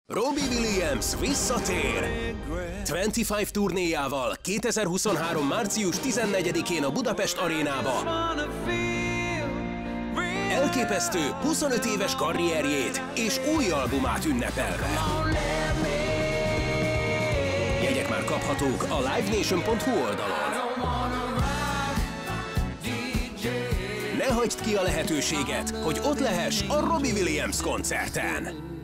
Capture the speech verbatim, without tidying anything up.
Robbie Williams visszatér! huszonöt turnéjával kétezer-huszonhárom. március tizennegyedikén a Budapest Arénába elképesztő huszonöt éves karrierjét és új albumát ünnepelve. Jegyek már kaphatók a live nation pont hu oldalon. Ne hagyd ki a lehetőséget, hogy ott lehess a Robbie Williams koncerten!